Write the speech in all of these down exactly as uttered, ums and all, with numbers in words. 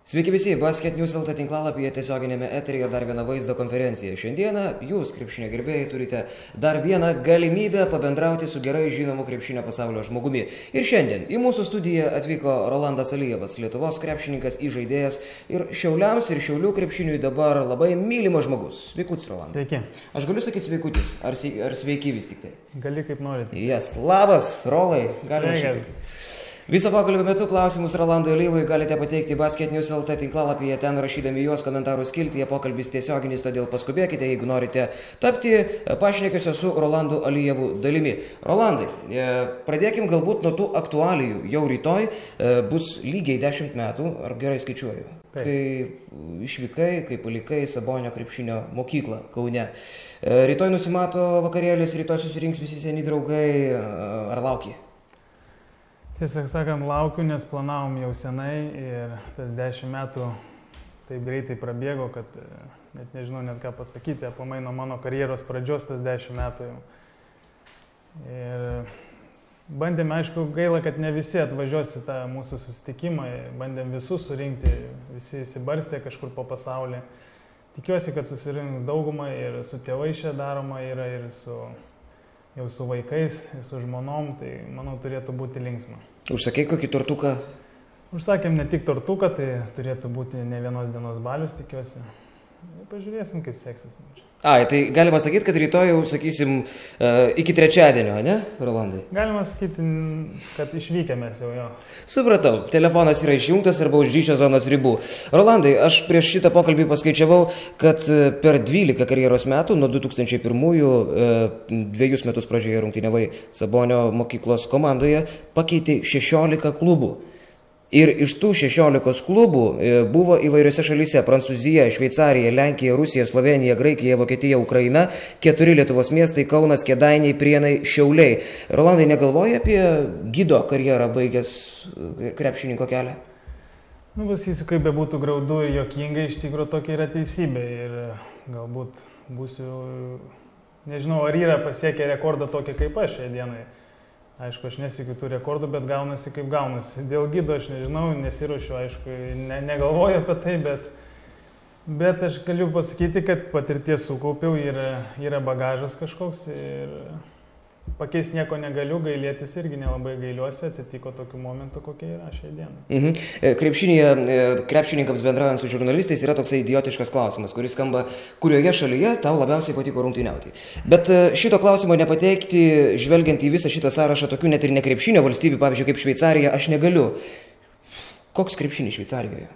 Sveiki visi, Basket News L T tinklalapyje tiesioginėme eteryje dar viena vaizdo konferencija. Šiandieną jūs, krepšinio gerbėjai, turite dar vieną galimybę pabendrauti su gerai žinomu krepšinio pasaulio žmogumi. Ir šiandien į mūsų studiją atvyko Rolandas Alijevas, Lietuvos krepšininkas, įžaidėjas ir Šiauliams ir Šiaulių krepšiniui dabar labai mylimas žmogus. Sveikutis, Rolandai. Sveiki. Aš galiu sakyti sveikutis, ar, ar sveiki vis tik tai? Gali kaip norite. Yes. Labas, Rolai. Galime. Viso pokalbio metu klausimus Rolandui Alijevui galite pateikti Basket News L T tinklalapyje, ten rašydami juos komentarų skiltyje. Pokalbis tiesioginis, todėl paskubėkite, jeigu norite tapti pašnekesio su Rolandu Alijevu dalimi. Rolandai, pradėkim galbūt nuo tų aktualijų. Jau rytoj bus lygiai dešimt metų, ar gerai skaičiuoju, Taip. kai išvykai, kai palikai Sabonio krepšinio mokyklą Kaune. Rytoj nusimato vakarėlis, rytoj susirinks visi seni draugai, ar lauki? Tiesą sakant, laukiu, nes planavom jau senai ir tas dešimt metų taip greitai prabėgo, kad net nežinau net ką pasakyti, aplamai nuo mano karjeros pradžios tas dešimt metų jau. Ir bandėme, aišku, gaila, kad ne visi atvažiuos į tą mūsų susitikimą, bandėm visus surinkti, visi įsibarstė kažkur po pasaulį. Tikiuosi, kad susirinks daugumą ir su tėvai čia daroma yra ir su... jau su vaikais, su žmonom, tai manau turėtų būti linksma. Užsakei kokį tortuką? Užsakėm ne tik tortuką, tai turėtų būti ne vienos dienos balius, tikiuosi. Pažiūrėsim, kaip seksis. Ai, tai galima sakyti, kad rytoj jau, sakysim, iki trečiadienio, ne, Rolandai? Galima sakyti, kad išvykę mes jau jo. Supratau, telefonas yra išjungtas arba už ryšio zonos ribų. Rolandai, aš prieš šitą pokalbį paskaičiavau, kad per dvylika karjeros metų, nuo du tūkstančiai pirmųjų, dviejus metus pradžioje rungtyniavai Sabonio mokyklos komandoje, pakeitė šešiolika klubų. Ir iš tų šešiolikos klubų buvo įvairiose šalyse – Prancūzija, Šveicarija, Lenkija, Rusija, Slovenija, Graikija, Vokietija, Ukraina, keturi Lietuvos miestai – Kaunas, Kėdainiai, Prienai, Šiauliai. Rolandai, negalvoji apie gido karjerą baigęs krepšininko kelią? Nu, pasakysiu, kaip be būtų graudu ir juokinga, iš tikrųjų tokia yra teisybė. Ir galbūt būsiu, nežinau, ar yra pasiekę rekordą tokį kaip aš šiai dienai. Aišku, aš nesiekiu tų rekordų, bet gaunasi kaip gaunasi. Dėl gido aš nežinau, nesiruošiu, aišku, ne, negalvoju apie tai, bet, bet aš galiu pasakyti, kad patirties sukaupiau, yra, yra bagažas kažkoks ir pakeisti nieko negaliu, gailėtis irgi nelabai gailiuosi, atsitiko tokių momentų, kokie yra šiai dienai. Mhm. Krepšinėje, krepšininkams bendraujant su žurnalistais yra toksai idiotiškas klausimas, kuris skamba, kurioje šalyje tau labiausiai patiko rungtyniauti. Bet šito klausimo nepateikti, žvelgiant į visą šitą sąrašą tokių net ir ne krepšinio valstybių, pavyzdžiui, kaip Šveicarija, aš negaliu. Koks krepšinis Šveicarijoje?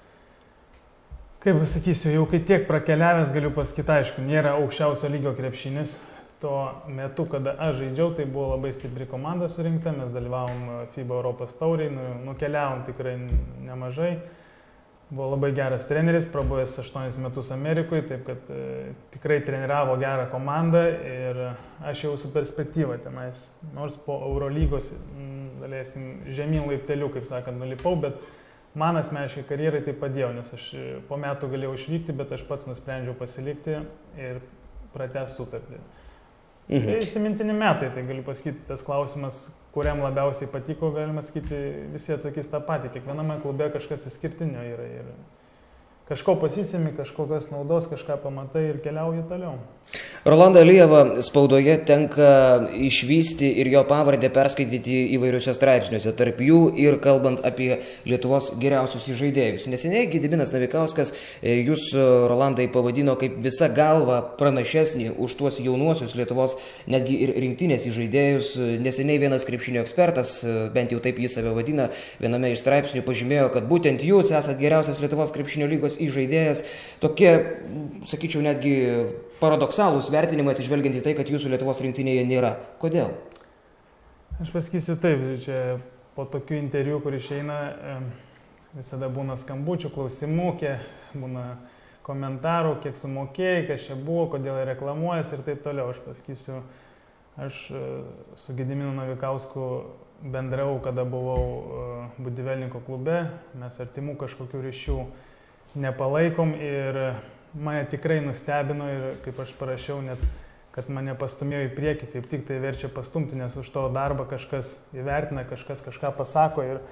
Kaip pasakysiu, jau kai tiek prakeliavęs galiu pasakyti, aišku, nėra aukščiausio lygio krepšinis. Tuo metu, kada aš žaidžiau, tai buvo labai stipri komanda surinkta, mes dalyvavom FIBA Europos tauriai, nukeliavom tikrai nemažai. Buvo labai geras treneris, prabuvęs aštuonis metus Amerikoje, taip kad e, tikrai treniravo gerą komandą ir aš jau su perspektyva tenais, nors po Eurolygos, daleiskim, žemyn laipteliu, kaip sakant, nulipau, bet man asmeniškai karjerai tai padėjo, nes aš po metų galėjau išvykti, bet aš pats nusprendžiau pasilikti ir pratęsti sutartį. Mhm. Tai įsimintini metai, tai galiu pasakyti, tas klausimas, kuriam labiausiai patiko, galima sakyti, visi atsakys tą patį. Kiekviename klube kažkas išskirtinio yra ir kažko pasisemi, kažkokios naudos, kažką pamatai ir keliauji toliau. Rolandą Alijevą spaudoje tenka išvysti ir jo pavardę perskaityti įvairiuose straipsniuose, tarp jų ir kalbant apie Lietuvos geriausius žaidėjus. Neseniai Gediminas Navikauskas jūs, Rolandai, pavadino kaip visa galva pranašesnį už tuos jaunuosius Lietuvos netgi ir rinktinės žaidėjus. Neseniai vienas krepšinio ekspertas, bent jau taip jis save vadina, viename iš straipsnių pažymėjo, kad būtent jūs esat geriausias Lietuvos krepšinio lygos žaidėjas. Tokie, sakyčiau, netgi paradoksalūs vertinimai atsižvelgiant į tai, kad jūsų Lietuvos rinktinėje nėra. Kodėl? Aš pasakysiu taip, čia po tokių interviu, kur išeina, visada būna skambučių, klausimų, kiek būna komentarų, kiek sumokėjai, kas čia buvo, kodėl reklamuojas ir taip toliau. Aš pasakysiu, aš su Gediminu Navikausku bendrau, kada buvau Budivelninko klube, mes artimų kažkokių ryšių nepalaikom ir mane tikrai nustebino ir kaip aš parašiau, net, kad mane pastumėjo į priekį, kaip tik tai verčia pastumti, nes už to darbą kažkas įvertina, kažkas kažką pasako ir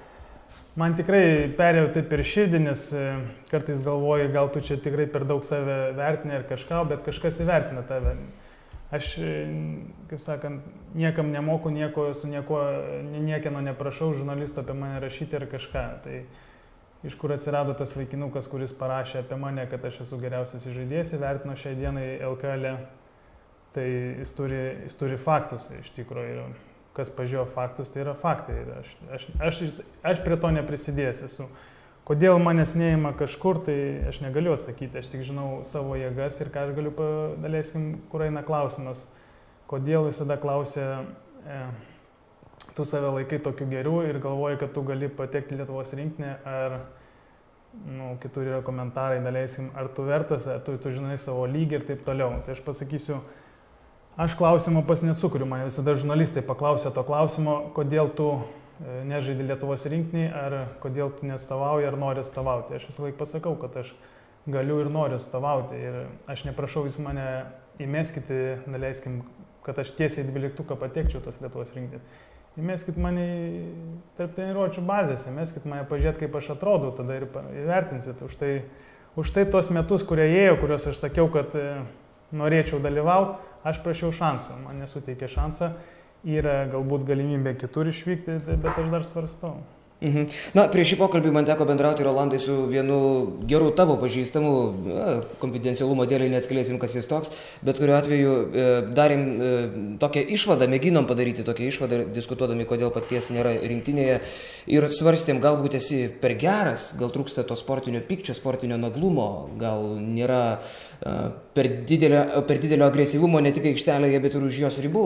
man tikrai perėjau taip per širdį, nes kartais galvoju, gal tu čia tikrai per daug save vertini ar kažką, bet kažkas įvertina tave. Aš, kaip sakant, niekam nemoku, nieko, su nieko, niekieno neprašau žurnalisto apie mane rašyti ar kažką. Tai iš kur atsirado tas vaikinukas, kuris parašė apie mane, kad aš esu geriausias žaidėjas, įvertino šiai dienai L K L, tai jis turi, jis turi faktus iš tikrųjų. Ir kas pažiūrėjo faktus, tai yra faktai. Ir aš, aš, aš, aš prie to neprisidėjęs esu. Kodėl manęs neima kažkur, tai aš negaliu atsakyti, aš tik žinau savo jėgas ir ką aš galiu padalėsim, kur eina klausimas. Kodėl visada klausia, e, tu save laikai tokiu geriu ir galvoji, kad tu gali patekti Lietuvos rinktinę, ar, nu, kitur yra komentarai, dalėsim, ar tu vertas, ar tu, tu žinai savo lygį ir taip toliau. Tai aš pasakysiu, aš klausimo pas nesukuriu, man visada žurnalistai paklausė to klausimo, kodėl tu nežaidži Lietuvos rinktinį, ar kodėl tu neatstovauji, ar nori atstovauti. Aš visą laiką pasakau, kad aš galiu ir noriu atstovauti. Ir aš neprašau, jūs mane įmeskite, naleiskim, kad aš tiesiai dvyliktuką patekčiau tos Lietuvos rinktinės. Įmeskit mane tarp treniruočių bazės, įmeskit mane pažiūrėti, kaip aš atrodau, tada ir įvertinsit. Už tai, už tai tos metus, kurie ėjo, kuriuos aš sakiau, kad norėčiau dalyvauti, aš prašiau šansą, man nesuteikė šansą. Yra galbūt galimybė kitur išvykti, bet aš dar svarstau. Mhm. Na, prieš šį pokalbį man teko bendrauti, Rolandai, su vienu geru tavo pažįstamu, na, konfidencialumo dėlei neatskleisim, kas jis toks, bet kuriuo atveju e, darėm e, tokią išvadą, mėginom padaryti tokią išvadą, diskutuodami, kodėl paties nėra rinktinėje ir svarstėm, galbūt esi per geras, gal trūksta to sportinio pykčio, sportinio naglumo, gal nėra e, per, didelio, per didelio agresyvumo ne tik aikštelėje, bet ir už jos ribų.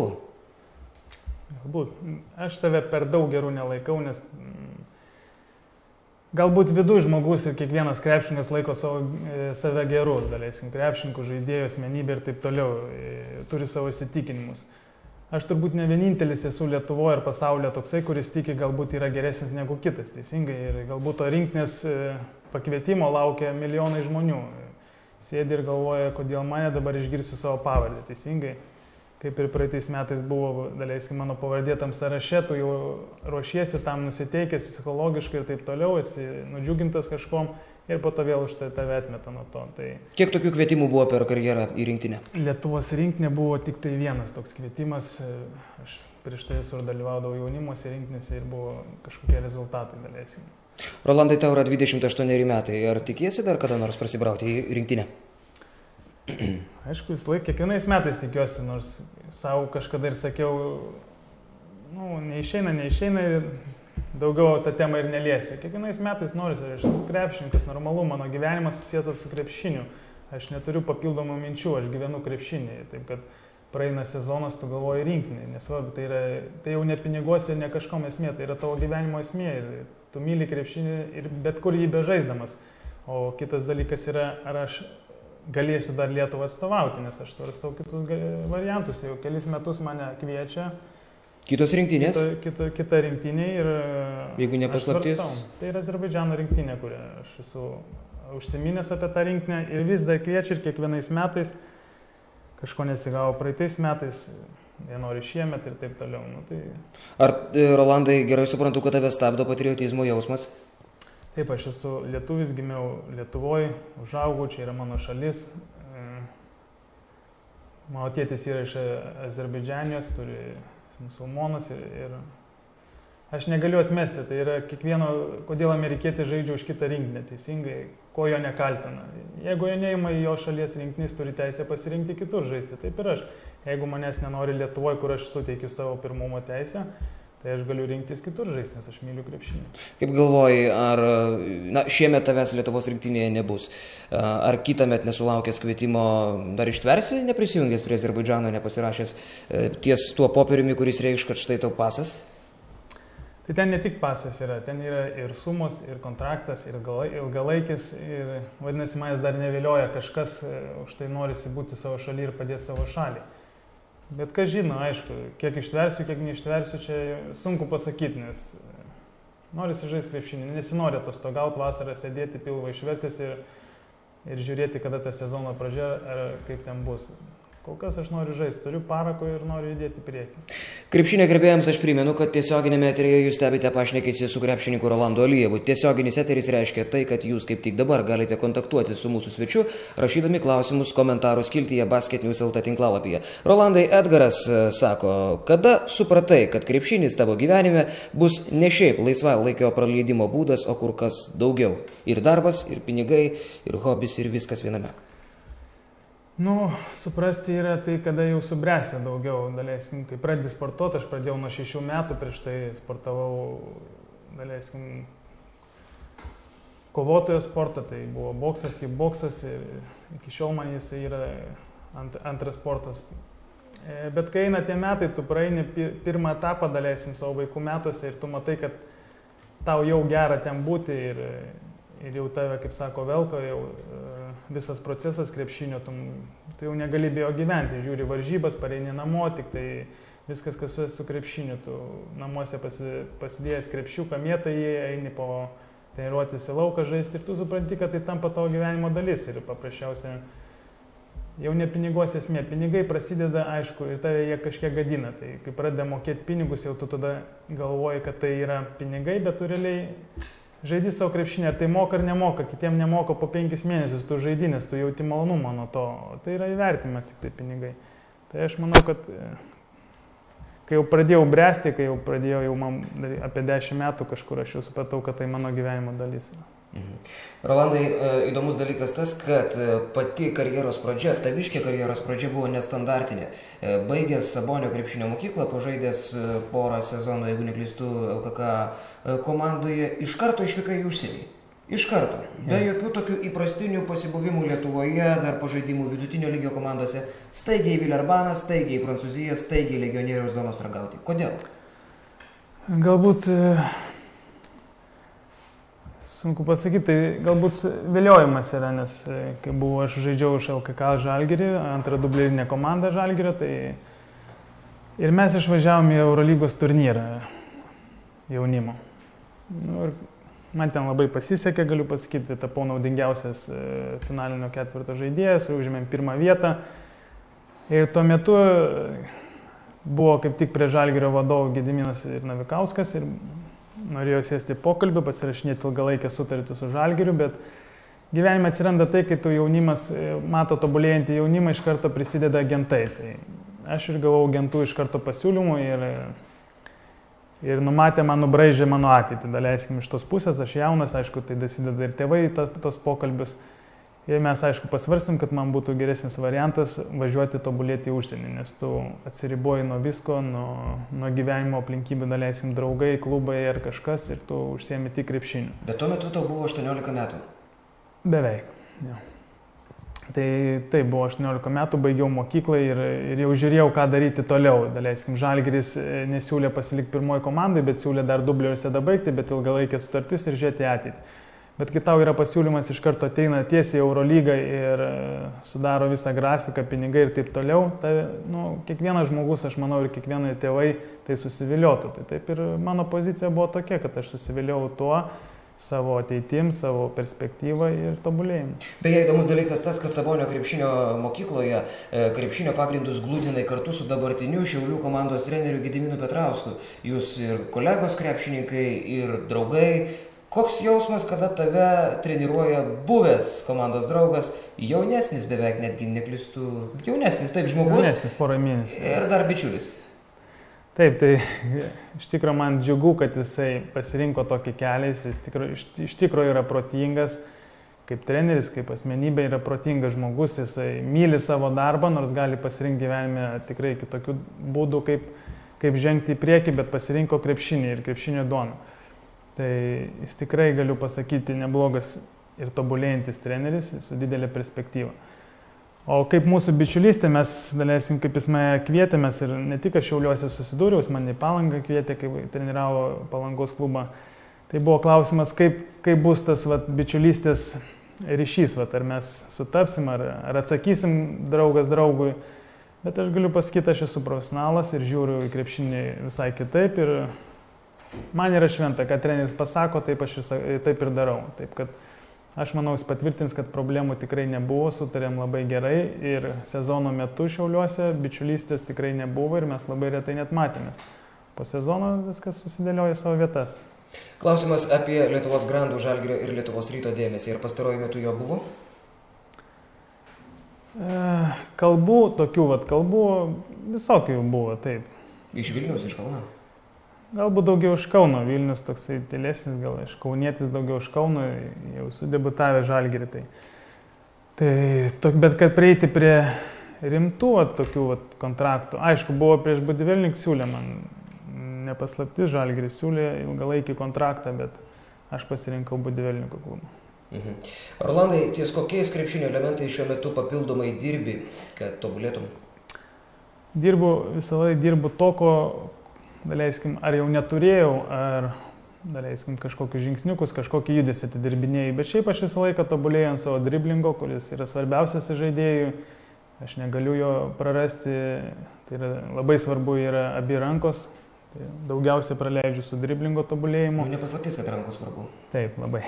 Galbūt. Aš save per daug gerų nelaikau, nes mm, galbūt viduje žmogus ir kiekvienas krepšininkas laiko savo, e, save geru, daleisim, krepšininkų, žaidėjų, asmenybė ir taip toliau, e, turi savo įsitikinimus. Aš turbūt ne vienintelis esu Lietuvoje ir pasaulyje toksai, kuris tiki galbūt yra geresnis negu kitas, teisingai, ir galbūt to rinktinės e, pakvietimo laukia milijonai žmonių. Sėdi ir galvoja, kodėl mane dabar išgirsiu savo pavardę, teisingai. Kaip ir praeitais metais buvo, daleiskim, mano pavardė tam sąraše, tu jau ruošiesi tam nusiteikęs psichologiškai ir taip toliau, esi nudžiugintas kažkom ir po to vėl už tai tave atmeta nuo to. Tai... Kiek tokių kvietimų buvo per karjerą į rinktinę? Lietuvos rinktinė buvo tik tai vienas toks kvietimas. Aš prieš tai visur dalyvaudavau jaunimuose rinktinėse ir buvo kažkokie rezultatai, daleiskim. Rolandai, tau yra dvidešimt aštuoneri metai. Ar tikiesi dar kada nors prasibrauti į rinktinę? Aišku, vis laik, kiekvienais metais tikiuosi, nors savo kažkada ir sakiau, nu, neišeina, neišeina ir daugiau tą temą ir neliesiu. Kiekvienais metais norisi, aš esu krepšininkas, normalu, mano gyvenimas susijęs su krepšiniu. Aš neturiu papildomų minčių, aš gyvenu krepšinį, taip kad praeina sezonas, tu galvoji rinktinį, nesvarbu, tai, yra, tai jau ne piniguose ir ne kažkom esmė, tai yra tavo gyvenimo esmė ir tu myli krepšinį ir bet kur jį bežaisdamas. O kitas dalykas yra, ar aš galėsiu dar Lietuvą atstovauti, nes aš svarstau kitus variantus. Jau kelis metus mane kviečia. Kitos rinktinės? Kita, kita, kita rinktinė ir jeigu nepaslaptis. Tai yra Azerbaidžano rinktinė, kurią aš esu užsiminęs apie tą rinktinę ir vis dar kviečia ir kiekvienais metais. Kažko nesigavo praeitais metais, jie nori šiemet ir taip toliau. Nu, tai... Ar, Rolandai, gerai suprantu, kad tave stabdo patriotizmo jausmas? Taip, aš esu lietuvis, gimiau Lietuvoje, užaugau, čia yra mano šalis. Mano tėtis yra iš Azerbaidžanijos, turi musulmonas ir, ir aš negaliu atmesti, tai yra kiekvieno, kodėl amerikietis žaidžia už kitą rinktinę, teisingai, ko jo nekaltina. Jeigu jo neima į jo šalies rinktinės, turi teisę pasirinkti kitur žaisti, taip ir aš. Jeigu manęs nenori Lietuvoje, kur aš suteikiu savo pirmumo teisę, tai aš galiu rinktis kitur žaisti, nes aš myliu krepšinį. Kaip galvoji, ar na, šiemet tavęs Lietuvos rinktinėje nebus? Ar kitąmet nesulaukęs kvietimo dar ištversi, neprisijungęs prie Azerbaidžano, nepasirašęs ties tuo popieriumi, kuris reikš, kad štai tau pasas? Tai ten ne tik pasas yra, ten yra ir sumos, ir kontraktas, ir ilgalaikis, ir vadinasi, manęs dar nevilioja kažkas, už tai norisi būti savo šaly ir padėti savo šalį. Bet kas žino, aišku, kiek ištversiu, kiek neištversiu, čia sunku pasakyti, nes norisi žaisti krepšinį, nesinori atostogauti vasarą, sėdėti pilvą išvertis ir, ir žiūrėti, kada ta sezono pradžia ar kaip ten bus. Kol kas aš noriu žaisti, turiu parako ir noriu judėti į priekį. Krepšinio gerbėjams aš primenu, kad tiesioginėme eteryje jūs stebite pašnekesį su krepšininku Rolandu Alijevu. Tiesioginis eteris reiškia tai, kad jūs kaip tik dabar galite kontaktuoti su mūsų svečiu, rašydami klausimus komentarų skiltyje Basket News L T tinklalapyje. Rolandai, Edgaras sako, kada supratai, kad krepšinis tavo gyvenime bus ne šiaip laisvalaikio praleidimo būdas, o kur kas daugiau. Ir darbas, ir pinigai, ir hobis, ir viskas viename. Nu, suprasti yra tai, kada jau subręsė daugiau, daleiskim, kai pradėjau sportuoti, aš pradėjau nuo šešių metų, prieš tai sportavau, daleiskim, kovotojo sportą, tai buvo boksas kaip boksas ir iki šiol man jis yra ant, antras sportas. Bet kai eina tie metai, tu praeini pirmą etapą, daleiskim, savo vaikų metuose ir tu matai, kad tau jau gera ten būti ir, ir jau tave, kaip sako, velko, jau visas procesas krepšinio, tu, tu jau negali be jo gyventi, žiūri varžybas, pareini namo, tik tai viskas, kas su, su krepšiniu, tu namuose pasi, pasidėjęs krepšiuką, mėtai jį, eini po treniruotis į lauką žaisti ir tu supranti, kad tai tampa tavo gyvenimo dalis ir paprasčiausiai jau ne pinigos esmė, pinigai prasideda, aišku, ir tave jie kažkiek gadina, tai kai pradeda mokėti pinigus, jau tu tada galvoji, kad tai yra pinigai, bet tu realiai žaidi savo krepšinį, ar tai moka ar nemoka, kitiem nemoka po penkis mėnesius, tu žaidi, nes tu jauti malonumą nuo to, tai yra įvertimas tik tai pinigai. Tai aš manau, kad kai jau pradėjau bręsti, kai jau pradėjau jau man apie dešimt metų kažkur, aš jau supratau, kad tai mano gyvenimo dalis yra. Mhm. Rolandai, įdomus dalykas tas, kad pati karjeros pradžia, taviškė karjeros pradžia buvo nestandartinė. Baigęs Sabonio krepšinio mokyklą, pažaidęs porą sezonų, jeigu neklystu, L K K komandoje, iš karto išvykai į užsienį. Iš karto. Be jokių tokių įprastinių pasibuvimų Lietuvoje, dar pažaidimų vidutinio lygio komandose. Staigiai Vilerbaną, staigiai Prancūziją, staigiai legionieriaus Donos ragauti. Kodėl? Galbūt, sunku pasakyti, tai galbūt viliojimas yra, nes kai buvo, aš žaidžiau už L K K Žalgirį, antrą dublerinę komandą Žalgirio, tai ir mes išvažiavom į Eurolygos turnyrą jaunimo. Nu, ir man ten labai pasisekė, galiu pasakyti, tapau naudingiausias finalinio ketvirto žaidėjas, užėmėm pirmą vietą. Ir tuo metu buvo kaip tik prie Žalgirio vadovų Gediminas ir Navikauskas ir norėjau sėsti pokalbį, pasirašinėti ilgalaikę sutartį su Žalgiriu, bet gyvenime atsiranda tai, kai tu jaunimas mato tobulėjantį jaunimą, iš karto prisideda agentai. Tai aš ir gavau agentų iš karto pasiūlymų ir Ir numatė man, nubraižė mano ateitį, daleiskim iš tos pusės, aš jaunas, aišku, tai dasideda ir tėvai ta, tos pokalbius. Ir mes, aišku, pasvarstėm, kad man būtų geresnis variantas važiuoti tobulėti į užsienį, nes tu atsiriboji nuo visko, nuo, nuo gyvenimo aplinkybių, daleiskim, draugai, klubai ar kažkas ir tu užsiemi tik krepšiniu. Bet tuo metu tau buvo aštuoniolika metų. Beveik, jo. Tai taip, buvo aštuoniolika metų, baigiau mokyklą ir, ir jau žiūrėjau, ką daryti toliau. Daleiskim, Žalgiris nesiūlė pasilikti pirmoji komandai, bet siūlė dar dubleriuose dabaigti, bet ilgalaikė sutartis ir žiūrėti ateitį. Bet kai tau yra pasiūlymas, iš karto ateina tiesiai į Eurolygą ir sudaro visą grafiką, pinigai ir taip toliau, tai nu, kiekvienas žmogus, aš manau, ir kiekvienai tėvai tai susiviliotų. Tai taip ir mano pozicija buvo tokia, kad aš susiviliau tuo, savo ateitim, savo perspektyvą ir tobulėjimą. Beje, įdomus dalykas tas, kad Sabonio krepšinio mokykloje krepšinio pagrindus glūdinai kartu su dabartiniu Šiaulių komandos treneriu Gediminu Petrausku. Jūs ir kolegos krepšininkai, ir draugai. Koks jausmas, kada tave treniruoja buvęs komandos draugas, jaunesnis beveik, netgi neklystu, jaunesnis, taip, žmogus. Jaunesnis, porą mėnesių. Ir dar bičiulis. Taip, tai iš tikrųjų man džiugu, kad jisai pasirinko tokį kelią, jis tikro, iš, iš tikrųjų yra protingas, kaip treneris, kaip asmenybė yra protingas žmogus, jisai myli savo darbą, nors gali pasirinkti gyvenime tikrai kitokių būdų, kaip, kaip žengti į priekį, bet pasirinko krepšinį ir krepšinio duoną. Tai jis tikrai, galiu pasakyti, neblogas ir tobulėjantis treneris su didelė perspektyva. O kaip mūsų bičiulystė, mes, daleisim, kaip jis mane kvietėmės ir ne tik aš Šiauliuose susidūriau, jis mane į Palangą kvietė, kai treniravo Palangos klubą. Tai buvo klausimas, kaip, kaip bus tas vat, bičiulystės ryšys, vat, ar mes sutapsim, ar, ar atsakysim draugas draugui. Bet aš galiu pasakyti, aš esu profesionalas ir žiūriu į krepšinį visai kitaip. Ir man yra šventa, kad treneris pasako, taip aš ir, taip ir darau. Taip, kad Aš manau, jis patvirtins, kad problemų tikrai nebuvo, sutarėm labai gerai ir sezono metu Šiauliuose bičiulystės tikrai nebuvo ir mes labai retai net matėmės. Po sezono viskas susidėlioja savo vietas. Klausimas apie Lietuvos Grandų, Žalgirio ir Lietuvos Ryto dėmesį. Ir pastaruoju metu jo buvo? Kalbų, tokių vat kalbų, visokių buvo, taip. Iš Vilniaus, iš Kauno? Galbūt daugiau iš Kauno, Vilnius toksai tylesnis, gal iš Kaunietis daugiau iš Kauno, jau sudebutavę Žalgirį. Tai, tai, tok, bet kad prieiti prie rimtų vat, tokių vat, kontraktų, aišku, buvo prieš Budivelnik siūlė, man nepaslaptis, Žalgiris siūlė ilgalaikį kontraktą, bet aš pasirinkau Budivelniko klubą. Mhm. Rolandai, ties kokiais krepšinio elementais šiuo metu papildomai dirbi, kad tobulėtum? Dirbu, visą laiką dirbu to, ko, daleiskim, ar jau neturėjau, ar, daleiskim, kažkokius žingsniukus, kažkokį judesį atidirbinėjau, bet šiaip aš visą laiką tobulėjau ant savo driblingo, kuris yra svarbiausias žaidėjui, aš negaliu jo prarasti, tai yra, labai svarbu yra abi rankos, tai daugiausiai praleidžiu su driblingo tobulėjimu. Nu, nepaslaptis, kad rankos svarbu. Taip, labai.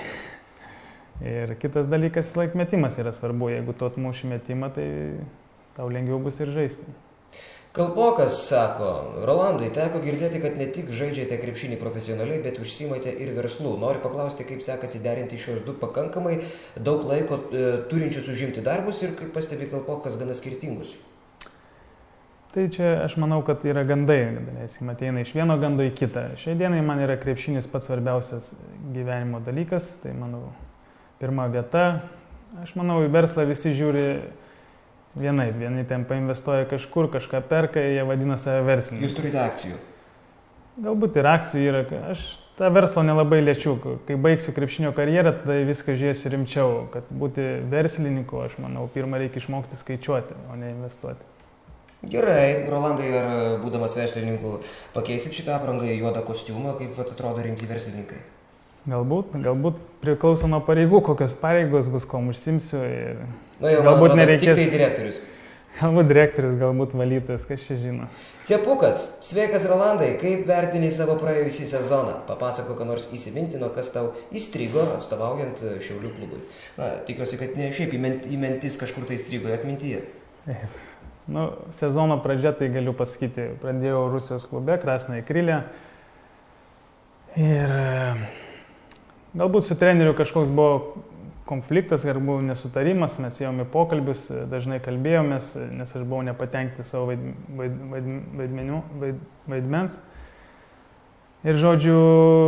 Ir kitas dalykas, laikmetimas yra svarbu, jeigu tu atmuši metimą, tai tau lengviau bus ir žaisti. Kalpokas sako, Rolandai, teko girdėti, kad ne tik žaidžiate krepšinį profesionaliai, bet užsiimate ir verslu. Noriu paklausti, kaip sekasi derinti šios du pakankamai daug laiko e, turinčius užimti darbus ir kaip pastebi Kalpokas gana skirtingus. Tai čia aš manau, kad yra gandai, galėsim, ateina iš vieno gando į kitą. Šiai dienai man yra krepšinis pats svarbiausias gyvenimo dalykas, tai manau pirma vieta. Aš manau, į verslą visi žiūri vienaip, vieni ten painvestuoja kažkur, kažką perka, jie vadina save verslininkai. Jūs turite akcijų? Galbūt ir akcijų yra. Aš tą verslo nelabai liečiu. Kai baigsiu krepšinio karjerą, tada viską žiūrėsiu rimčiau. Kad būti verslininku, aš manau, pirmą reikia išmokti skaičiuoti, o ne investuoti. Gerai, Rolandai, ar būdamas verslininku pakeisit šitą aprangą į juodą kostiumą, kaip atrodo rimti verslininkai? Galbūt, galbūt priklauso nuo pareigų, kokios pareigos bus, kom užsimsiu ir Na jau, galbūt atrodo, nereikės. Tik tai direktorius. Galbūt direktorius, galbūt valytojas, kas čia žino. Cepukas, sveikas Rolandai, kaip vertini savo praėjusį sezoną? Papasako, ką nors įsimintino, kas tau įstrigo atstovaujant Šiaulių klubui. Na, tikiuosi, kad ne šiaip į mentis kažkur tai įstrigo, atmintyje. Nu, sezono pradžia, tai galiu pasakyti, pradėjau Rusijos klube, Krasnąją Krylę. Ir galbūt su treneriu kažkoks buvo konfliktas, ar buvo nesutarimas, mes ėjome pokalbius, dažnai kalbėjomės, nes aš buvau nepatenkinti savo vaid, vaid, vaid, vaidmeniu, vaid, vaidmens. Ir žodžiu,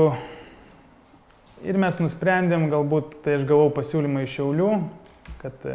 ir mes nusprendėm, galbūt tai aš gavau pasiūlymą iš Šiaulių, kad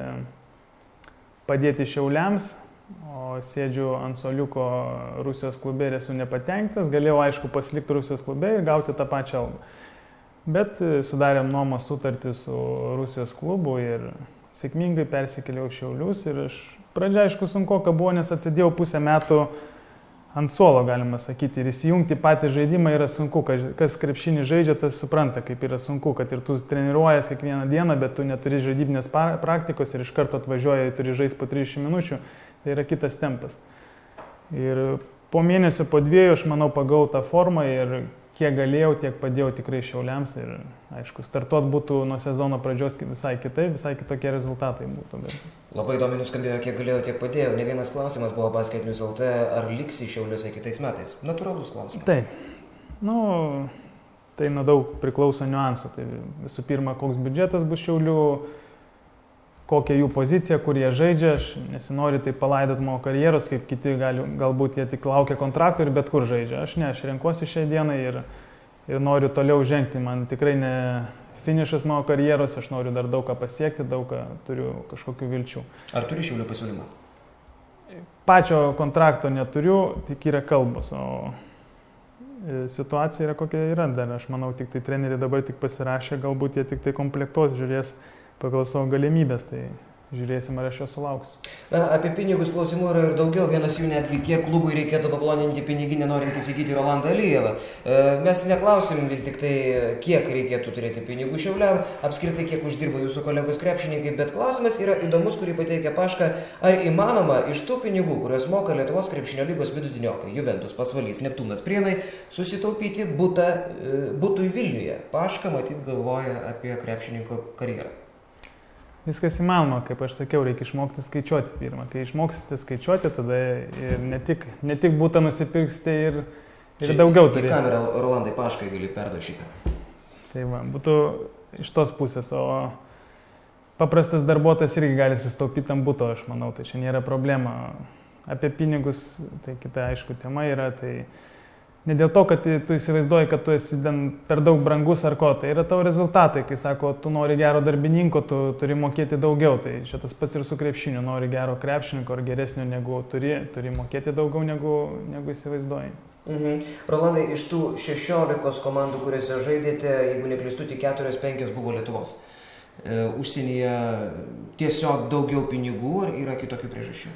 padėti Šiauliams, o sėdžiu ant suoliuko Rusijos klube ir esu nepatenkintas, galėjau aišku pasilikti Rusijos klube ir gauti tą pačią algą. Bet sudarėm nuomos sutartį su Rusijos klubu ir sėkmingai persikėliau Šiaulius ir aš pradžia aišku sunkoka buvo, nes atsidėjau pusę metų ant suolo, galima sakyti, ir įsijungti patį žaidimą yra sunku, kas krepšinį žaidžia, tas supranta, kaip yra sunku, kad ir tu treniruojas kiekvieną dieną, bet tu neturi žaidybinės praktikos ir iš karto atvažiuoji, turi žaisti po trisdešimt minučių, tai yra kitas tempas. Ir po mėnesio, po dviejų, aš manau, pagavau tą formą ir kiek galėjau, tiek padėjau tikrai Šiauliams ir, aišku, startuot būtų nuo sezono pradžios visai kitaip, visai kitokie rezultatai būtų. Bet... Labai įdomiai nuskambėjo, kiek galėjau, tiek padėjau. Ne vienas klausimas buvo Basket News L T, ar liksi Šiauliuose kitais metais? Natūralus klausimas. Taip. Nu, tai nuo daug priklauso niuansų. Tai visų pirma, koks biudžetas bus Šiaulių, kokia jų pozicija, kur jie žaidžia. Aš nesinori tai palaidot mano karjeros, kaip kiti gali, galbūt jie tik laukia kontraktų ir bet kur žaidžia. Aš ne, aš renkuosi šią dieną ir, ir noriu toliau žengti. Man tikrai ne finišas mano karjeros, aš noriu dar daug ką pasiekti, daug ką turiu kažkokių vilčių. Ar turi Šiaulių pasiūlymą? Pačio kontrakto neturiu, tik yra kalbos, o situacija yra kokia yra dar. Aš manau, tik tai treneriai dabar tik pasirašė, galbūt jie tik tai komplektuos, žiūrės pagal savo galimybės, tai žiūrėsim, ar aš jo sulauksiu. Na, apie pinigus klausimų yra ir daugiau. Vienas jų netgi, kiek klubui reikėtų paploninti piniginę, norint įsigyti Rolandą Alijevą. Mes neklausim vis tik tai, kiek reikėtų turėti pinigų Šiauliam, apskritai kiek uždirba jūsų kolegos krepšininkai, bet klausimas yra įdomus, kurį pateikia Paška, ar įmanoma iš tų pinigų, kuriuos moka Lietuvos krepšinio lygos vidutiniokai, Juventus, Pasvalys, Neptūnas, Prienai, susitaupyti butą, butui Vilniuje. Paška matyt galvoja apie krepšininko karjerą. viskas įmanoma, kaip aš sakiau, reikia išmokti skaičiuoti pirmą. Kai išmoksite skaičiuoti, tada ir ne tik, ne tik būtą nusipirksite ir, ir čia daugiau turėsite. turėsite. Kamerą, Rolandai, paškai gali perduoti šitą. Tai va, būtų iš tos pusės, o paprastas darbuotojas irgi gali sustaupyti ant būto, aš manau, tai čia nėra problema. Apie pinigus, tai kita aišku tema yra, tai ne dėl to, kad tu įsivaizduoji, kad tu esi per daug brangus ar ko, tai yra tavo rezultatai, kai sako, tu nori gero darbininko, tu turi mokėti daugiau, tai šitas pats ir su krepšiniu, nori gero krepšininko ar geresnio negu turi, turi mokėti daugiau negu, negu įsivaizduoji. Mhm. Rolandai, iš tų šešiolikos komandų, kuriuose žaidėte, jeigu neklystu, tik keturios penkios buvo Lietuvos. E, užsienyje tiesiog daugiau pinigų ar yra kitokių priežasčių?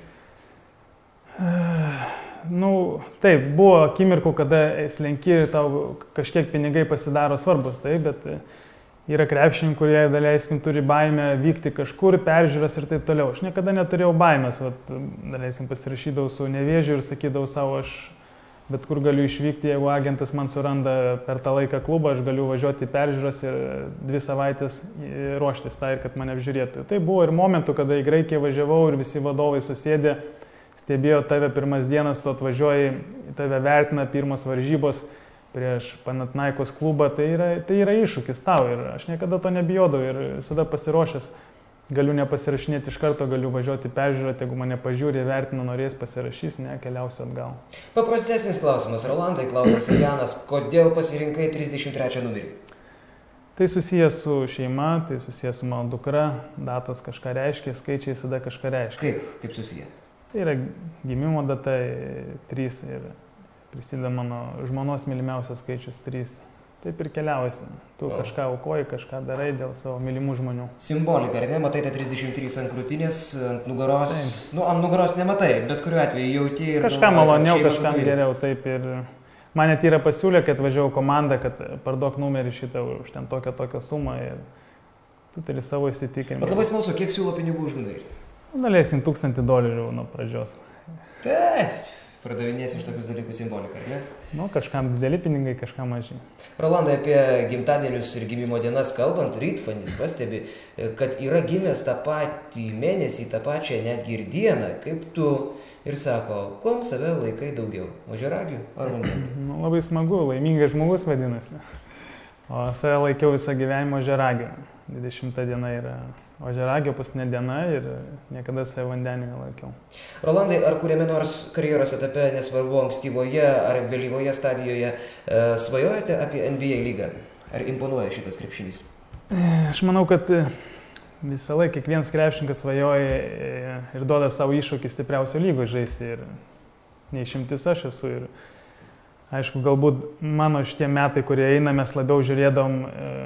Nu, taip, buvo akimirkų, kada slenki ir tau kažkiek pinigai pasidaro svarbus, taip, bet yra krepšininkų, kurie, daleiskim, turi baimę vykti kažkur, peržiūras ir taip toliau. Aš niekada neturėjau baimės, vat, daleiskim, pasirašydavau su Nevėžiu ir sakydavau savo, aš bet kur galiu išvykti, jeigu agentas man suranda per tą laiką klubą, aš galiu važiuoti į peržiūras ir dvi savaitės ruoštis tą ir kad mane apžiūrėtų. Tai buvo ir momentų, kada į Graikiją važiavau ir visi vadovai susėdė, stebėjo tave pirmas dienas, tu atvažiuoji, tave vertina pirmos varžybos prieš Panathinaikos klubą, tai yra, tai yra iššūkis tau ir aš niekada to nebijodavau ir visada pasiruošęs. Galiu nepasirašinėti iš karto, galiu važiuoti peržiūrėti, jeigu mane pažiūrė, vertina, norės pasirašys, ne, keliausiu atgal. Paprastesnis klausimas, Rolandai, klausas Janas, kodėl pasirinkai trisdešimt trečią numerį? Tai susijęs su šeima, tai susijęs su mano dukra, datos kažką reiškia, skaičiai visada kažką reiškia. Kaip? Kaip susiję? Tai yra gimimo data trys ir prisideda mano žmonos mylimiausias skaičius trys. Taip ir keliaujasi. Tu o. kažką aukoji, kažką darai dėl savo mylimų žmonių. Simbolika, ar ne? Matai tą trisdešimt trys ant krūtinės, ant nugaros. Taip. Nu, ant nugaros nematai, bet kuriuo atveju jauti ir... Kažką maloniau, kažkam geriau, taip ir... Man net yra pasiūlę, kad važiavau komandą, kad parduok numerį šitą už ten tokią tokią sumą ir tu turi savo įsitikinimą. Bet labai smalsu, kiek siūlo pinigų už numerį? Dalėsim tūkstantį dolerių nuo pradžios. Taip, pradavinėsi už tokius dalykus simboliką, ar ne? Nu, kažkam dideli pinigai, kažkam maži. Rolandai, apie gimtadienius ir gimimo dienas kalbant, Rytfanis pastebi, kad yra gimęs tą patį mėnesį, tą pačią netgi ir dieną, kaip tu, ir sako, kuom save laikai daugiau? Ožiaragių ar vandeniu? Nu, labai smagu, laimingas žmogus vadinasi. O save laikiau visą gyvenimą ožiaragių. dvidešimta diena yra ožiaragio paskutinė diena ir niekada save vandeniu nelaikiau. Rolandai, ar kuriame nors karjeros etape, nesvarbu ankstyvoje ar vėlyvoje stadijoje, e, svajojate apie N B A lygą? Ar imponuoja šitas krepšinis? Aš manau, kad visą laiką kiekvienas krepšininkas svajoja ir duoda savo iššūkį stipriausio lygoje žaisti ir neišimtis aš esu. Ir aišku, galbūt mano šitie metai, kurie eina, mes labiau žiūrėdom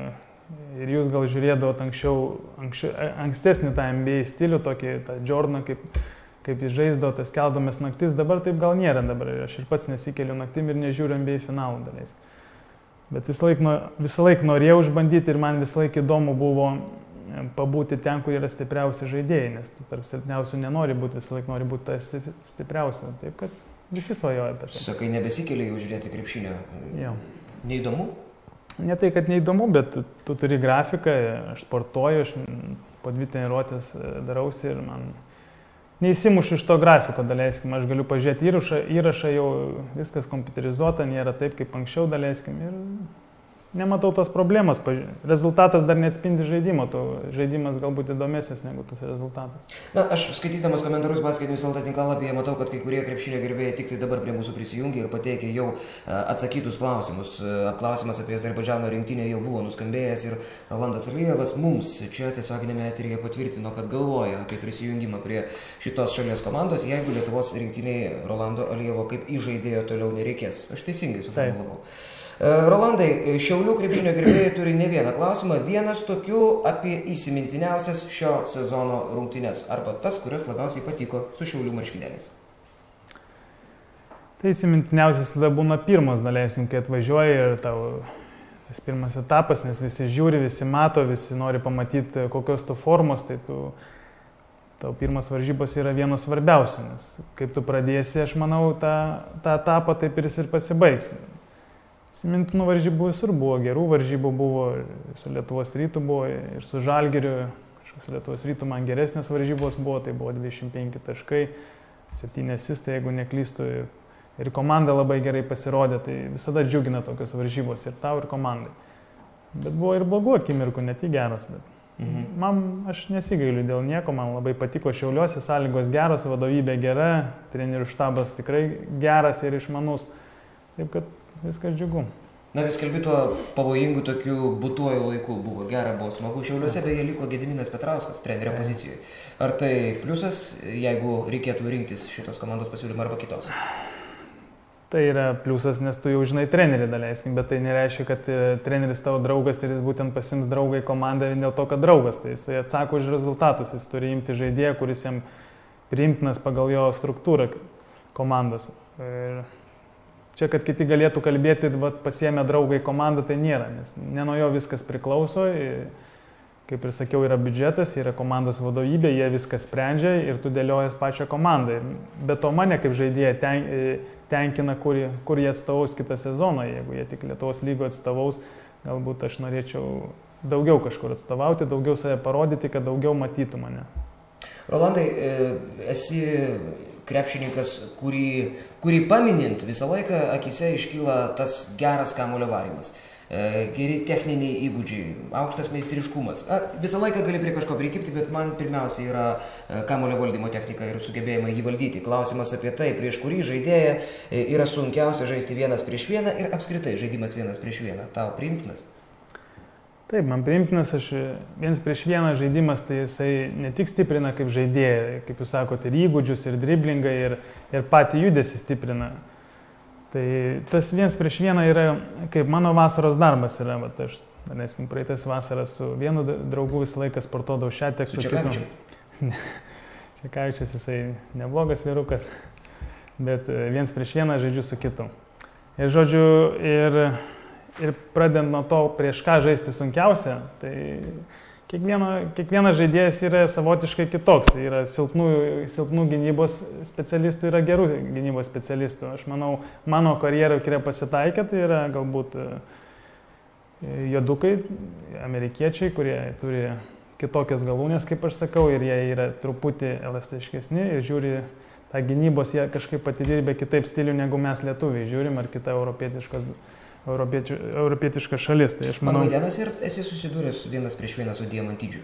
ir jūs gal žiūrėdavot anksčiau, anksčiau, ankstesnį tą N B A stilių, tokį tą Jordaną, kaip, kaip jis žaisdavo, tas keldamas naktis, dabar taip gal nėra dabar. Aš ir pats nesikeliu naktim ir nežiūriu N B A finalų dalies. Bet visą laiką visą laik norėjau išbandyti ir man visą laiką įdomu buvo pabūti ten, kur yra stipriausi žaidėjai, nes tu tarp silpniausių nenori būti, visą laiką nori būti stipriausiu. Taip kad visi svajoja apie tai. Sakai, nebesikeliai žiūrėti krepšinio. Jo. Neįdomu? Ne tai, kad neįdomu, bet tu, tu turi grafiką, aš sportuoju, aš po dvi treniruotės darausi ir man neįsimušu iš to grafiko, daleiskim, aš galiu pažiūrėti įrašą, įrašą jau viskas kompiuterizuota, nėra taip kaip anksčiau, daleiskim, ir nematau tos problemos, rezultatas dar neatspindi žaidimo, tu žaidimas galbūt įdomesnis negu tas rezultatas. Na, aš skaitydamas komentarus Basketnews L T tinklalapyje matau, kad kai kurie krepšinio gerbėjai tik tai dabar prie mūsų prisijungė ir pateikė jau atsakytus klausimus. Klausimas apie Azerbaidžano rinktinę jau buvo nuskambėjęs ir Rolandas Alijevas mums čia tiesioginėme eteryje patvirtino, kad galvoja apie prisijungimą prie šitos šalies komandos, jeigu Lietuvos rinktiniai Rolando Alijevo kaip įžaidėjo toliau nereikės. Aš teisingai suformulavau. Rolandai, Šiaulių krepšinio gerbėjai turi ne vieną klausimą, vienas tokių apie įsimintiniausias šio sezono rungtynes, arba tas, kurios labiausiai patiko su Šiaulių marškinėliais. Tai įsimintiniausias tada būna pirmas, daleisim, kai atvažiuoji ir tau tas pirmas etapas, nes visi žiūri, visi mato, visi nori pamatyti kokios tu formos, tai tu, tau pirmas varžybos yra vienos svarbiausių, nes kaip tu pradėsi, aš manau, tą, tą etapą taip ir jis ir pasibaigs. Įsimintinų varžybų visur buvo, gerų varžybų buvo, ir su Lietuvos Rytu buvo, ir su Žalgiriu. kažkoks Lietuvos Rytų man geresnės varžybos buvo, tai buvo dvidešimt penki taškai, septyni asistai, jeigu neklystu, ir, ir komanda labai gerai pasirodė, tai visada džiugina tokios varžybos ir tau, ir komandai. Bet buvo ir blogų akimirkų, ne tik geros, bet mhm. man, aš nesigailiu dėl nieko, man labai patiko Šiauliuose, sąlygos geros, vadovybė gera, trenerių štabas tikrai geras ir išmanus, taip kad viskas džiugu. Na, vis kalbė tuo pavojingu tokiu būtuoju laiku buvo, gera buvo smagu. Šiauliuose beje liko Gediminas Petrauskas trenerio pozicijoje. Ar tai pliusas, jeigu reikėtų rinktis šitos komandos pasiūlymą arba kitos? Tai yra pliusas, nes tu jau žinai trenerį, daleiskim, bet tai nereiškia, kad treneris tavo draugas ir jis būtent pasims draugą į komandą vien dėl to, kad draugas. Tai jisai atsako už rezultatus, jis turi imti žaidėją, kuris jam priimtinas pagal jo struktūrą komandos. Ir čia, kad kiti galėtų kalbėti, vat, pasiėmė draugą į komandą, tai nėra, nes ne nuo jo viskas priklauso. Kaip ir sakiau, yra biudžetas, yra komandos vadovybė, jie viską sprendžia ir tu dėliojas pačią komandą. Bet to mane kaip žaidėja ten, tenkina, kur, kur jie atstovaus kitą sezoną. Jeigu jie tik Lietuvos lygoje atstovaus, galbūt aš norėčiau daugiau kažkur atstovauti, daugiau save parodyti, kad daugiau matytų mane. Rolandai, esi krepšininkas, kurį, kurį paminint visą laiką akise iškyla tas geras kamuolio varymas. Geri techniniai įgūdžiai, aukštas meistriškumas. A, visą laiką gali prie kažko prikipti, bet man pirmiausia yra kamuolio valdymo technika ir sugebėjimą jį valdyti. Klausimas apie tai, prieš kurį žaidėją yra sunkiausia žaisti vienas prieš vieną ir apskritai žaidimas vienas prieš vieną. Tau priimtinas? Taip, man priimtinas, aš vienas prieš vieną žaidimas, tai jisai ne tik stiprina kaip žaidėją, kaip jūs sakote, ir įgūdžius, ir driblingą, ir, ir patį judesį stiprina. Tai tas vienas prieš vieną yra, kaip mano vasaros darbas yra, vat, aš, neskim, praeitas vasarą su vienu draugu visą laiką sportuodavau šią tiek su kitu. Čekavičius, jisai neblogas vyrukas, bet vienas prieš vieną žaidžiu su kitu. Ir žodžiu, ir, ir pradedant nuo to, prieš ką žaisti sunkiausia, tai Kiekvieno, kiekvienas žaidėjas yra savotiškai kitoks. Yra silpnų, silpnų gynybos specialistų, yra gerų gynybos specialistų. Aš manau, mano karjeroje, kurie pasitaikė, tai yra galbūt juodukai, amerikiečiai, kurie turi kitokias galūnės, kaip aš sakau, ir jie yra truputį elastiškesni ir žiūri tą gynybos, jie kažkaip atidirbė kitaip stilių, negu mes lietuviai žiūrim, ar kita europietiškos Europieti, europietiška šalis. Tai aš manau... Magdalenas ir esi susidūręs vienas prieš vieną su Diamantidžiu?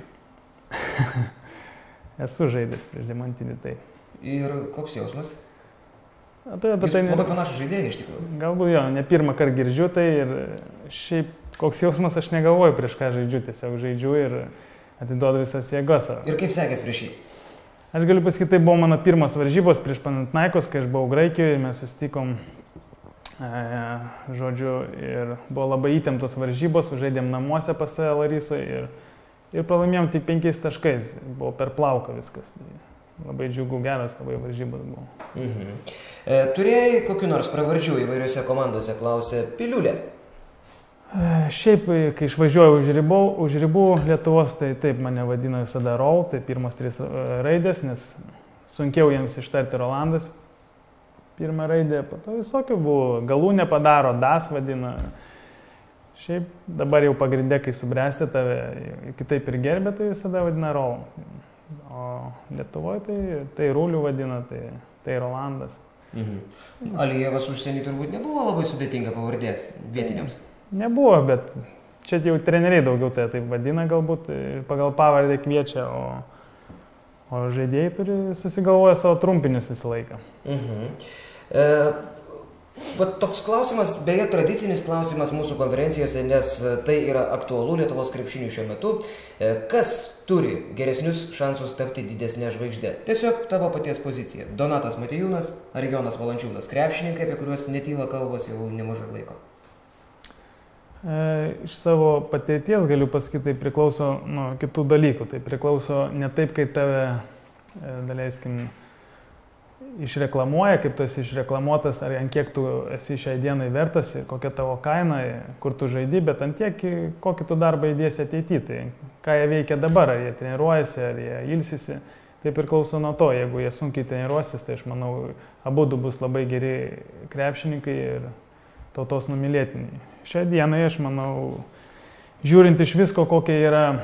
Esu žaidęs prieš Diamantidį, taip. Ir koks jausmas? A, tai, Jūs tai labai panašus žaidėjai iš tikrųjų. Galbūt jo, ne pirmą kartą girdžiu, tai ir šiaip koks jausmas aš negalvoju prieš ką žaidžiu, tiesiog žaidžiu ir atiduodu visas jėgas. Ir kaip sekės prieš jį? Aš galiu pasakyti, tai buvo mano pirmas varžybos prieš Panathinaikos, kai aš buvau Graikijoje ir mes susitikom. Žodžiu, ir buvo labai įtemptos varžybos, žaidėm namuose pas save Larysoje ir, ir pralaimėjom tik penkiais taškais, buvo per plauką viskas. Labai džiugu, geras labai varžybos buvo. Mhm. E, turėjai kokiu nors pravardžių įvairiose komandose, klausė Piliulė? E, šiaip, kai išvažiuoju už ribų, už ribų Lietuvos, tai taip mane vadina visada Rol, tai pirmos trys raidės, nes sunkiau jiems ištarti Rolandas. Pirmą raidę, po to visokių buvo, galūnė padaro, das vadina. Šiaip dabar jau pagrindė, kai subręsti tave, kitaip ir gerbė, tai visada vadina Rol. O Lietuvoje tai, tai Rūlių vadina, tai, tai Rolandas. Mhm. Alijevas užsienį turbūt nebuvo labai sudėtinga pavardė vietiniams? Nebuvo, bet čia jau treneriai daugiau tai taip vadina, galbūt pagal pavardę kviečia, o... O žaidėjai turi susigalvoja savo trumpinius visą laiką. Mhm. E, bet toks klausimas, beje, tradicinis klausimas mūsų konferencijose, nes tai yra aktualu Lietuvos krepšiniui šiuo metu. E, kas turi geresnius šansus tapti didesnė žvaigždė? Tiesiog tavo paties pozicija. Donatas Motiejūnas ar Jonas Valančiūnas? Krepšininkai, apie kuriuos netyla kalbos jau nemažai laiko. Iš savo patirties galiu pasakyti, tai priklauso nuo kitų dalykų. Tai priklauso ne taip, kaip tave, daleiskim, išreklamuoja, kaip tu esi išreklamuotas, ar ant kiek tu esi šiai dienai vertas ir kokia tavo kaina, kur tu žaidi, bet ant tiek, kokį tu darbą įdėsi ateityje. Tai ką jie veikia dabar, ar jie treniruojasi, ar jie ilsisi, tai priklauso nuo to. Jeigu jie sunkiai treniruosis, tai aš manau, abudu bus labai geri krepšininkai ir tautos numylėtiniai. Šią dieną aš manau, žiūrint iš visko, kokia yra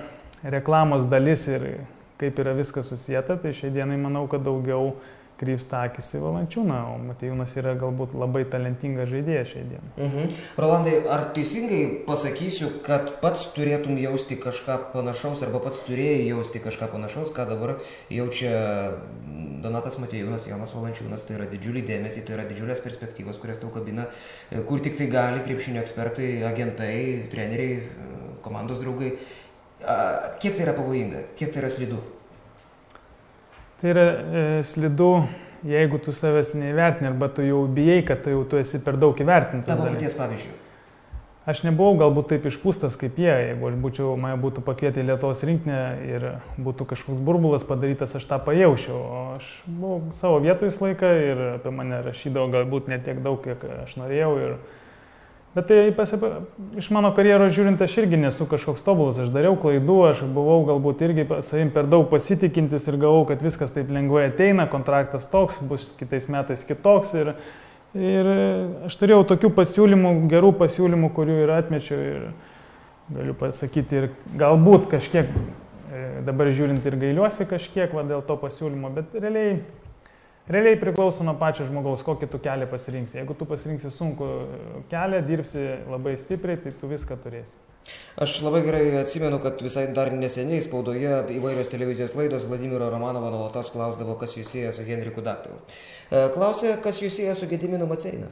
reklamos dalis ir kaip yra viskas susijęta, tai šiai dienai manau, kad daugiau krypsta akis į Valančiūną, o Motiejūnas yra galbūt labai talentingas žaidėjas šiai dienai. Mhm. Rolandai, ar teisingai pasakysiu, kad pats turėtum jausti kažką panašaus, arba pats turėjai jausti kažką panašaus, ką dabar jaučia Donatas Motiejūnas, Jonas Valančiūnas, tai yra didžiuliai dėmesį, tai yra didžiulės perspektyvos, kurias tau kabina, kur tik tai gali krepšinio ekspertai, agentai, treneriai, komandos draugai. Kiek tai yra pavojinga, kiek tai yra slidu? Tai yra e, slidu, jeigu tu savęs neįvertini, arba tu jau bijai, kad tu jau tu esi per daug įvertintas. Tavo paties pavyzdžių. Aš nebuvau galbūt taip išpūstas kaip jie, jeigu aš būčiau, mane būtų pakvietę į Lietuvos rinktinę ir būtų kažkoks burbulas padarytas, aš tą pajaučiau. O aš buvau savo vietoj visą laiką ir apie mane rašydavo galbūt ne tiek daug, kiek aš norėjau. Ir... Bet tai pasip... iš mano karjeros žiūrint, aš irgi nesu kažkoks tobulas, aš dariau klaidų, aš buvau galbūt irgi savim per daug pasitikintis ir galvau, kad viskas taip lengvai ateina, kontraktas toks, bus kitais metais kitoks. Ir, ir aš turėjau tokių pasiūlymų, gerų pasiūlymų, kurių ir atmečiau ir galiu pasakyti ir galbūt kažkiek, dabar žiūrint ir gailiuosi kažkiek va, dėl to pasiūlymo, bet realiai Realiai priklauso nuo pačio žmogaus, kokį tu kelią pasirinksi. Jeigu tu pasirinksi sunku kelią, dirbsi labai stipriai, tai tu viską turėsi. Aš labai gerai atsimenu, kad visai dar neseniai spaudoje įvairios televizijos laidos Vladimiro Romanovo nuolatos klausdavo, kas jūs sieja su Henriku Daktaru. Klausė, kas jūs sieja su Gediminu Maceina?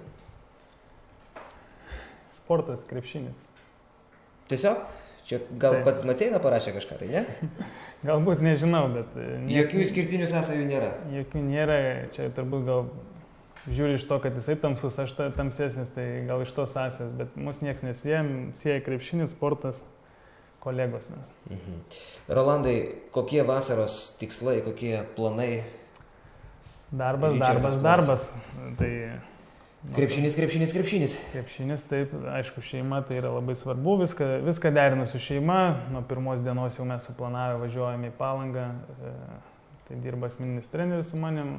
Sportas, krepšinis. Tiesiog? Čia gal Taip. Pats Maceina parašė kažką, tai ne? Galbūt nežinau, bet... Nieks... Jokių išskirtinių sąsajų nėra? Jokių nėra, čia turbūt gal žiūri iš to, kad jisai tamsus, aš tamsesnis, tai gal iš to sąsajos, bet mus nieks nesijėm, sieja krepšinis, sportas, kolegos mes. Mhm. Rolandai, kokie vasaros tikslai, kokie planai? Darbas, darbas, darbas. Tai... Krepšinis, krepšinis, krepšinis. Krepšinis, taip, aišku, šeima tai yra labai svarbu, viską, viską derinu su šeima, nuo pirmos dienos jau mes suplanavę važiuojame į Palangą, tai dirba asmeninis treneris su manim,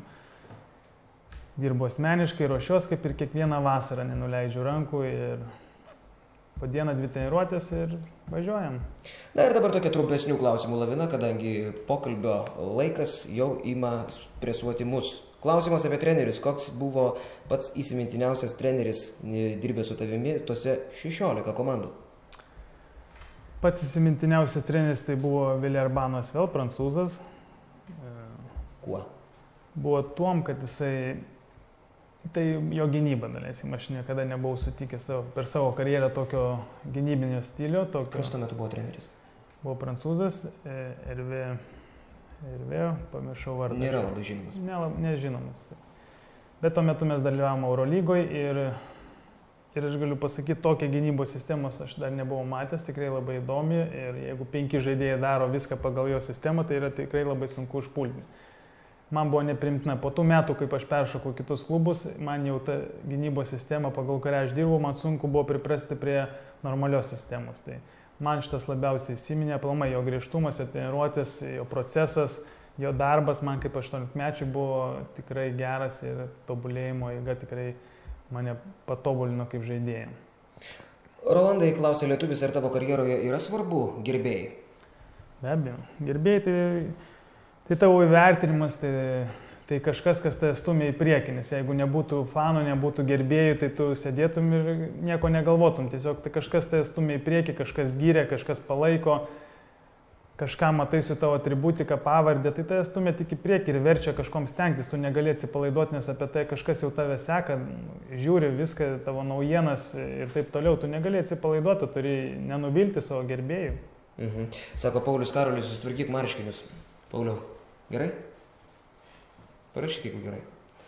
dirbu asmeniškai, ruošiuos kaip ir kiekvieną vasarą, nenuleidžiu rankų ir po dieną dvi treniruotės ir važiuojam. Na ir dabar tokia trumpesnių klausimų lavina, kadangi pokalbio laikas jau ima presuoti mus. Klausimas apie trenerius. Koks buvo pats įsimintiniausias treneris dirbęs su tavimi tose šešiolika komandų? Pats įsimintiniausias treneris tai buvo Villerbanas vėl, prancūzas. Kuo? Buvo tuom, kad jisai, tai jo gynyba, dalėsim, aš niekada nebuvau sutikęs savo, per savo karjerą tokio gynybinio stilio. Tokio... Kas tuo metu buvo treneris? Buvo prancūzas, Hervé. Ir vėl pamiršau vardą. Nėra labai žinomas. Ne, nežinomas. Bet tuo metu mes dalyvavome Eurolygoje ir, ir aš galiu pasakyti, tokią gynybos sistemos aš dar nebuvau matęs, tikrai labai įdomi ir jeigu penki žaidėjai daro viską pagal jo sistemą, tai yra tikrai labai sunku užpulti. Man buvo neprimtina. Po tų metų, kaip aš peršokau kitus klubus, man jau ta gynybos sistema, pagal kurią aš dirbau, man sunku buvo priprasti prie normalios sistemos. Tai man šitas labiausiai įsiminė, aplamai jo griežtumas, jo treniruotės, jo procesas, jo darbas man kaip aštuoniolikmečiui buvo tikrai geras ir tobulėjimo eiga tikrai mane patobulino kaip žaidėją. Rolandai, klausė lietuvis, ar tavo karjeroje yra svarbu gerbėjai? Be abejo, gerbėjai tai, tai tavo įvertinimas, tai, tai kažkas, kas tave stumia į priekį, nes jeigu nebūtų fanų, nebūtų gerbėjų, tai tu sėdėtum ir nieko negalvotum. Tiesiog tai kažkas tave stumia į priekį, kažkas gyrė, kažkas palaiko, kažką matai su tavo atributiką, pavardę, tai tave stumia tik į priekį ir verčia kažkom stengtis, tu negali atsipalaiduoti, nes apie tai kažkas jau tave seka, žiūri viską, tavo naujienas ir taip toliau, tu negali atsipalaiduoti, tu turi nenuvilti savo gerbėjų. Mhm. Sako Paulius Karolis, susitvarkyk marškinius. Pauliau, gerai? Parašyk, jeigu gerai.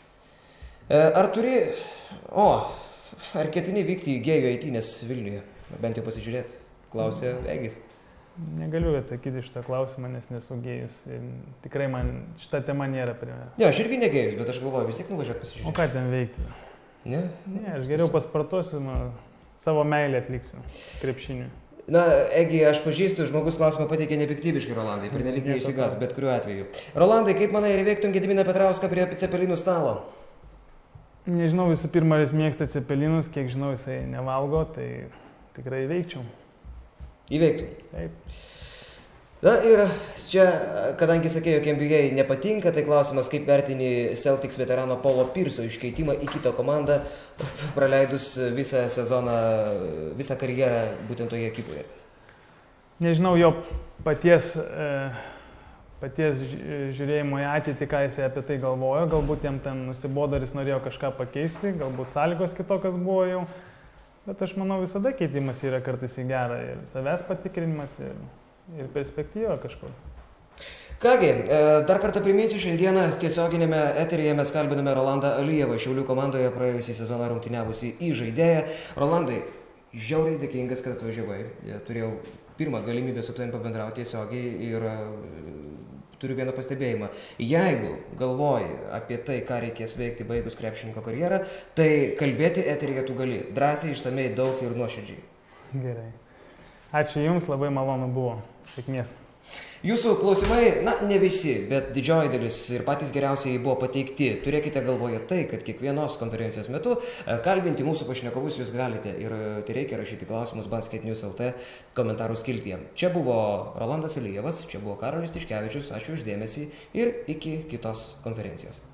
Ar turi, o, ar ketini vykti į gėjų eitynės Vilniuje? Bent jau pasižiūrėti, klausė Egis. Negaliu atsakyti šitą klausimą, nes nesu gėjus. Ir tikrai man šita tema nėra prie. Ne, aš irgi negėjus, bet aš galvoju, vis tiek nuvažiuoti pasižiūrėti. O ką ten veikti? Ne? Ne, aš geriau paspartuosiu, nu, savo meilę atliksiu krepšiniui. Na, Egi, aš pažįstu, žmogus klausimą pateikė nepiktybiškai, Rolandai, pernelyg neišsigas, bet kuriuo atveju. Rolandai, kaip manai, ar įveiktum Gediminą Petrauską prie cepelinų stalo? Nežinau, visų pirma, jis mėgsta cepelinus, kiek žinau, jisai nevalgo, tai tikrai įveikčiau. Įveiktum? Taip. Na ir čia, kadangi sakė, jog N B A nepatinka, tai klausimas, kaip vertini Celtics veterano Paulo Pierce'o iškeitimą į kitą komandą, praleidus visą sezoną, visą karjerą būtent toje ekipoje. Nežinau jo paties, paties žiūrėjimo į ateitį, ką jis apie tai galvojo, galbūt jam ten nusibodo ir jis norėjo kažką pakeisti, galbūt sąlygos kitokios buvo jau, bet aš manau visada keitimas yra kartais į gerą ir savęs patikrinimas ir... ir perspektyva kažkur. Kągi, dar kartą priminsiu, šiandieną tiesioginėme eteryje mes kalbiname Rolandą Alijevą, Šiaulių komandoje praėjusį sezoną rungtyniavusi įžaidėją. Rolandai, žiauriai dėkingas, kad atvažiavai. Turėjau pirmą galimybę su tavim pabendrauti tiesiogiai ir turiu vieną pastebėjimą. Jeigu galvoji apie tai, ką reikės veikti baigus krepšininko karjerą, tai kalbėti eteryje tu gali. Drąsiai, išsamei, daug ir nuoširdžiai. Gerai. Ačiū Jums, labai malonu buvo. Sėkmės. Jūsų klausimai, na, ne visi, bet didžioji dalis ir patys geriausiai buvo pateikti. Turėkite galvoje tai, kad kiekvienos konferencijos metu kalbinti mūsų pašnekovus jūs galite ir tai reikia rašyti klausimus Basket News L T komentarų skiltyje. Čia buvo Rolandas Alijevas, čia buvo Karolis Tiškevičius, ačiū už dėmesį ir iki kitos konferencijos.